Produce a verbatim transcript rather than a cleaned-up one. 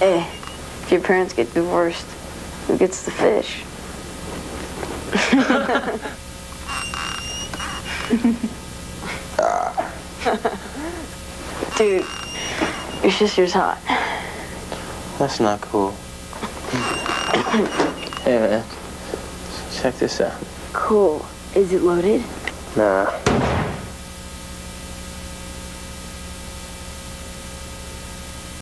Hey, if your parents get divorced, who gets the fish? Dude, your sister's hot. That's not cool. Hey, man. Check this out. Cool. Is it loaded? Nah.